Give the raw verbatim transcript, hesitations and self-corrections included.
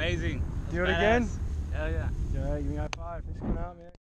amazing. Do it Badass. again? Hell yeah. All right, give me a high five. Thanks for coming out, man.